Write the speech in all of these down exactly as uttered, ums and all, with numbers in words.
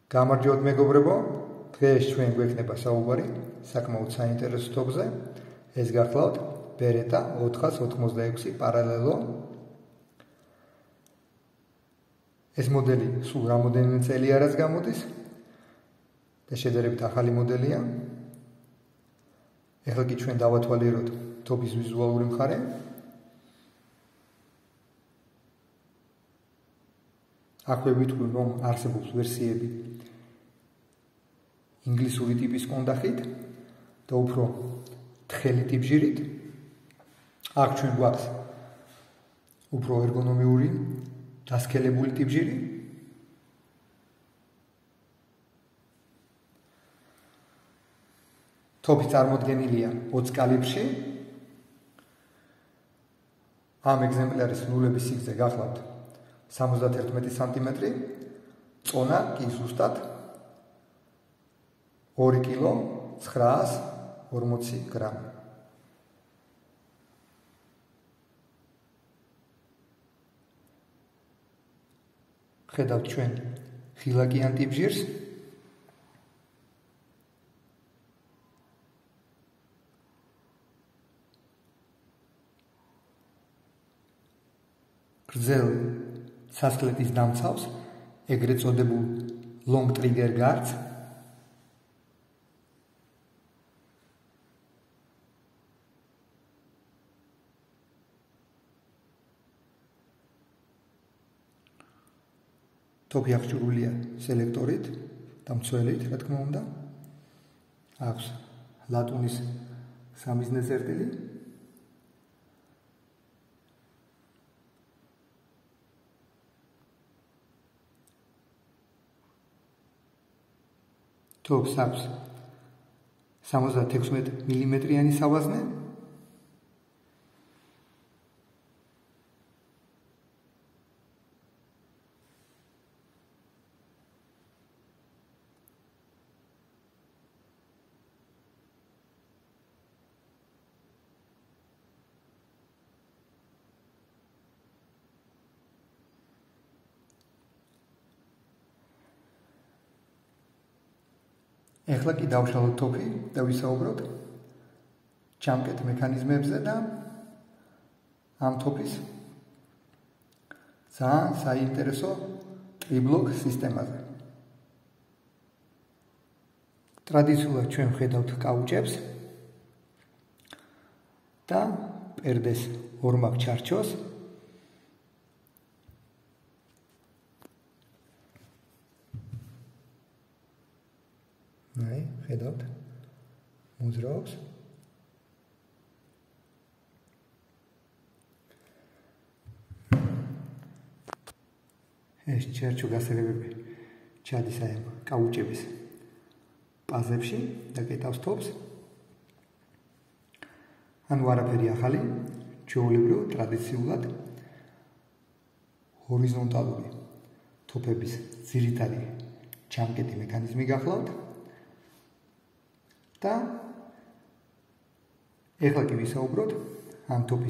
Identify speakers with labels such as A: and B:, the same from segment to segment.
A: გამარჯობთ მეგობრებო, დღეს ჩვენ გვექნება საუბარი საკმაოდ საინტერესო თემაზე. ეს გახლავთ Beretta ოთხას ოთხმოცდაექვსი პარალელო. ეს მოდელი სულ რამოდენიმე წელი არის გამოდის და შედარებით ახალი მოდელია. ეხლა კი ჩვენ დავათვალიეროთ თოფის ვიზუალური მხარე. აქვე ვიტყვი, რომ არსებობს ვერსიები ინგლისური ტიპის კონდახით და უფრო თხელი ტიპჟირით. აქ ჩვენ გვაქვს უფრო ერგონომიური დასქელებული ტიპჟირი. თოფი წარმოდგენილია ოცი კალიბრში. ამ ეგზემპლარის ნულების სიგრძე გახლავთ სამოცდაერთმეტი სანტიმეტრი, წონა კი ზუსტად ორი კილო ცხრაას ორმოცი გრამი. ხედავთ ჩვენ ხილაკიან ტიპჟირს. გრძელ სასკლეთის დამცავს, ეგრეთ წოდებულ long trigger guards. თოფი აღჭურვილია სელექტორით და მცველით, რა თქმა უნდა. აქვს ლატუნის სამიზნე წერტილი. თოფს აქვს სამოცდათექვსმეტი მილიმეტრიანი სავაზნე. ეხლა კი დავშალოთ თოფი და ვისაუბროთ ჩამკეთ მექანიზმებზე და ამ თოფის ძალიან საინტერესო ტრიბლოკ სისტემაზე. ტრადიციულად ჩვენ ვხედავთ კაუჭებს და პერდეს ორმაგ ჩარჩოს. აი, ხედავთ, მოძრაობს. ეს ჩერჩო გასაღებები ჩადის აი კაუჭების პაზებში და კეტავს თოფს. ანუ არაფერი ახალი, ჩვეულებრივ ტრადიციულად ჰორიზონტალური თოფების ძირითადი ჩამკეტი მექანიზმი გახლავთ. და ეხლა კი ვისაუბროთ ამ თოფის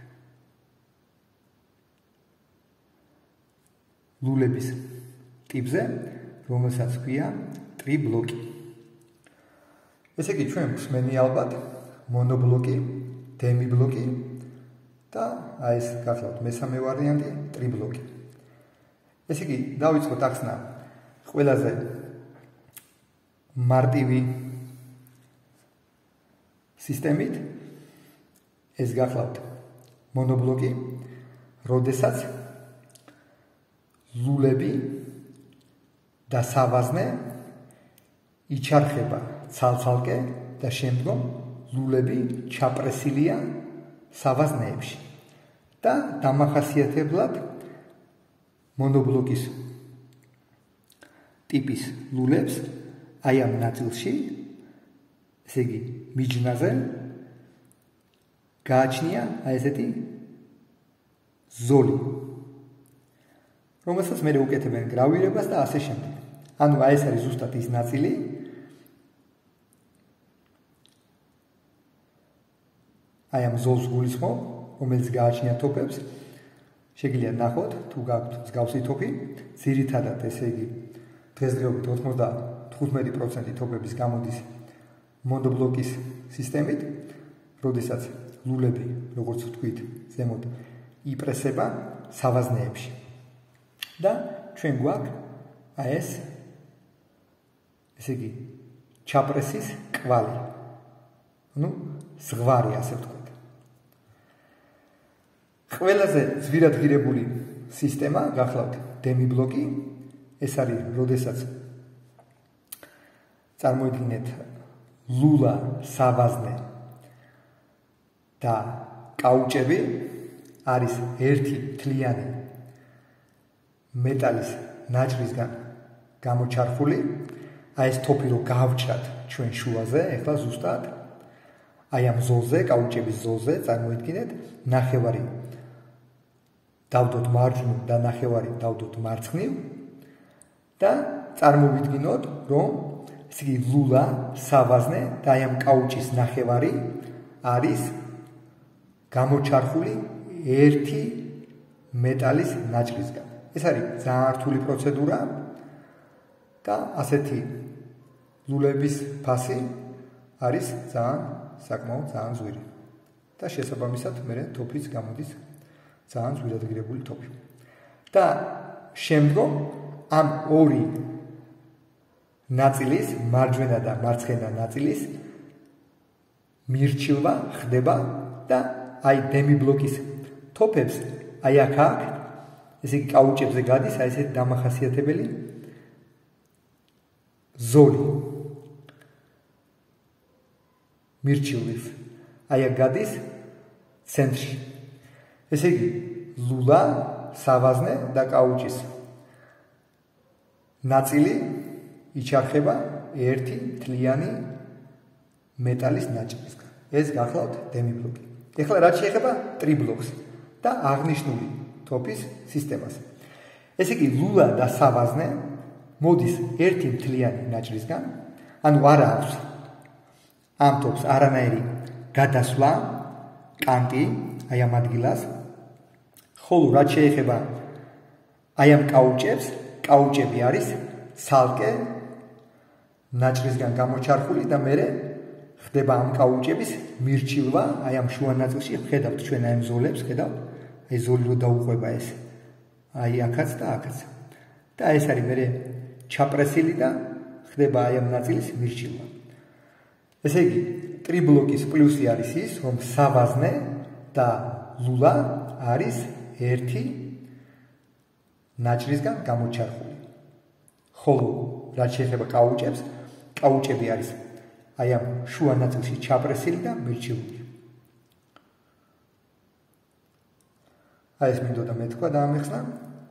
A: ლულების ტიპზე, რომელსაც ჰქვია ტრიბლოკი. ესე იგი ჩვენ გვსმენი ალბათ მონობლოკი, დემიბლოკი და აი ეს გახლავთ მესამე ვარიანტი ტრიბლოკი. ესე იგი დავიწყოთ ახსნა ყველაზე მარტივი სისტემით. ეს გახლავთ მონობლოკი, როდესაც ლულები და სავაზნე იჩარხება ცალ-ცალკე და შემდგომ ლულები ჩაპრესილია სავაზნეებში. და დამახასიათებლად მონობლოკის ტიპის ლულებს აი ამ ნაწილში, ესე იგი მიჯნაზე გააჩნია აი ესეთი ზოლი, რომელსაც მე უკეთებენ გრავირებას და ასე შემდეგ. ანუ აი ეს არის ზუსტად ის ნაწილი, აი ამ ზოლს გულისხმობ, რომელიც გააჩნია თოფებს. შეგიძლიათ ნახოთ, თუ გაქვთ მსგავსი თოფი, ძირითადად ესე იგი დღესდღეობით ოცდათხუთმეტი პროცენტი თოფების გამოდის მონობლოკის სისტემით, როდესაც ლულები, როგორც ვთქვით, ზემოთ იპრესება სავაზნეებში. და ჩვენ გვაქვს აი ეს ესე იგი ჩაპრესის კვალი. ну, ზღვარი ასე ვთქვით. ყველაზე ძვირადღირებული სისტემა გახლავთ დემიბლოკი. ეს არის, როდესაც წარმოიდგინეთ ლულა, სავაზნე და კაუჭები არის ერთი მთლიანი მეტალის ნაჭრისგან გამოჩარხული. აი ეს თოფი რო გავჭრათ ჩვენ შუაზე, ეხლა ზუსტად აი ამ ზოლზე, კაუჭების ზოლზე წარმოიდგინეთ ნახევარი დავდოთ მარჯვნივ და ნახევარი დავდოთ მარცხნივ და წარმოვიდგინოთ, რომ ესე იგი ლულა, სავაზნე და აი ამ კაუჭის ნახევარი არის გამოჩარხული ერთი მეტალის ნაჭრისგან. ეს არის ძალიან რთული პროცედურა და ასეთი ლულების ფასი არის ძალიან საკმაოდ ძალიან ზვირი. და შესაბამისად მე თოფის გამოდის ძალიან ძვირადღირებული თოფი. და შემდგომ ამ ორი ნაწილის, მარჯვენა და მარცხენა ნაწილის მირჩილვა ხდება და აი დემიბლოკის თოფებს აი აქ აქ ესე იგი კაუჭებზე გადის აი ესეთი დამახასიათებელი ზოლი მირჩილვის აი აქ გადის ცენტრში. ესე იგი ლულა, სავაზნე და კაუჭის ნაწილი იჩარხება ერთი მთლიანი მეტალის ნაჭრისგან. ეს გახლავთ დემიბლოკი. ეხლა რაც შეეხება ტრიბლოკს და აღნიშნული თოფის სისტემას. ესე იგი ლულა და სავაზნე მოდის ერთი მთლიანი ნაჭრისგან, ანუ არ აქვს ამ თოფს არანაირი გადასვლა, კანტი აი ამ ადგილას. ხოლო რაც შეეხება აი ამ კაუჭებს, კაუჭები არის ცალკე ნაჭრისგან გამოჩარხული და მე ხდება ამ კაუჭების მირჩილვა აი ამ შუა ნაწილში. ხედავთ ჩვენ აი ამ ზოლებს, ხედავთ? აი ზოლი რო დაუყვება ეს აი აქაც და აქაც. და ეს არის მე ჩაპრესილი და ხდება აი ამ ნაწილის მირჩილვა. ესე იგი ტრიბლოკის პლუსი არის ის, რომ სავაზნე და ლულა არის ერთი ნაჭრისგან გამოჩარხული. ხოლო რაც შეეხება კაუჭებს, კაუჭები არის აი ამ შუა ნაწილში ჩაპრესილი და მირჩილული. აი ეს მინდოდა მეთქვა და ამეხსნა.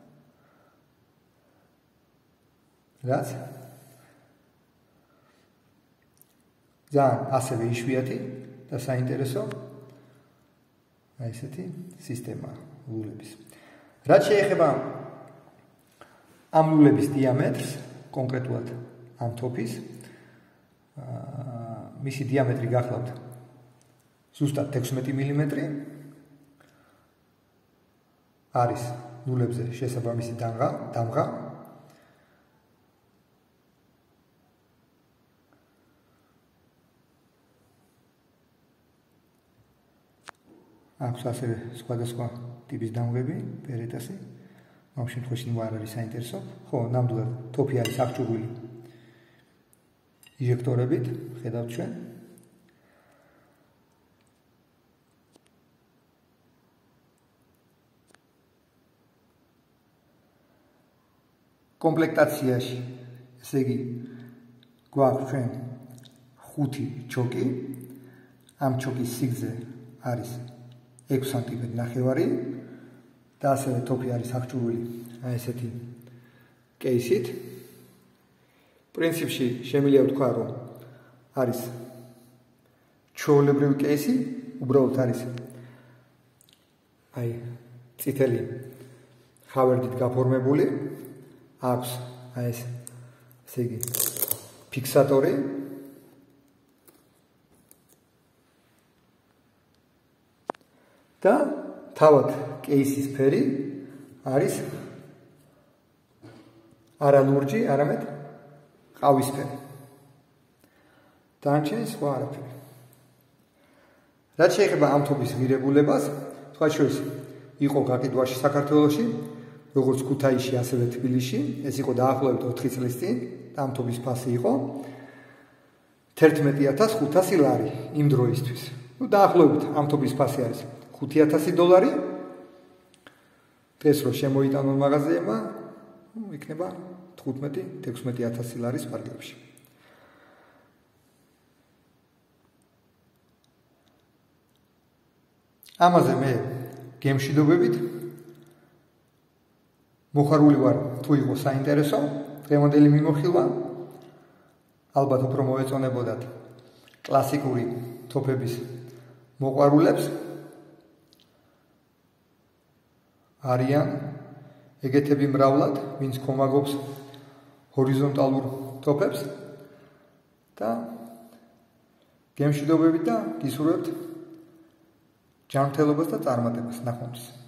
A: რაც ძალიან ასევე იშვიათი და საინტერესო აი ესეთი სისტემა ლულების. რაც შეეხება ამ ლულების დიამეტრს, კონკრეტულად ამ თოფის, მისი დიამეტრი გახლავთ ზუსტად ექვსმეტი მილიმეტრი. არის ლულებზე შესაბამისი დამღა, დამღა. აქვს ასევე სხვადასხვა ტიპის დამღები, პერეტასი. ამ შემთხვევაში არ არის საინტერესო. ხო, ნამდვილად თოფი არის აღჭურვილი ინჟექტორებით, ხედავთ ჩვენ. კომპლექტაციაში, ესე იგი, გვაქვს ჩვენ ხუთი ჩოკი. ამ ჩოკის სიგრძე არის ექვსი სანტიმეტრი ნახევარი და ასევე თოფი არის აღჭურვილი აი ესეთი კეისით. პრინციპში შემიძლია ვთქვა, რომ არის ჩვეულებრივი კეისი, უბრალოდ არის აი წითელი ხავერდით გაფორმებული. აქვს აი ეს ესე იგი ფიქსატორი. და თავად კეისის ფერი არის არა ლურჯი, არამედ ყავისფერი. დანარჩენი სხვა არაფერი. რაც შეეხება ამ თობის ღირებულებას, სხვა შორის იყო გაყიდვაში საქართველოში, როგორც ქუთაისში, ასევე თბილისში, ეს იყო დაახლოებით ოთხი წლის წინ, და ამ თობის ფასი იყო თერთმეტი ათას ხუთასი ლარი იმ დროისთვის. ნუ დაახლოებით ამ თობის ფასი არის ხუთი ათასი დოლარი. დღეს რო შემოიტანონ მაღაზიებმა, ნუ იქნება თხუთმეტი თექვსმეტი ათასი ლარის ფარგლებში. ამაზე მე გემშვიდობებით მოხარული ვარ თუ იყო საინტერესო დღევანდელი მიმოხილვა. ალბათ უფრო მოეწონებოდათ კლასიკური თოფების მოყვარულებს. არიან ეგეთები მრავლად, ვინც კომაგობს ჰორიზონტალურ თოფებს და გემშვიდობებით და გისურვებთ ჯანმრთელობას და წარმატებას. ნახვამდის.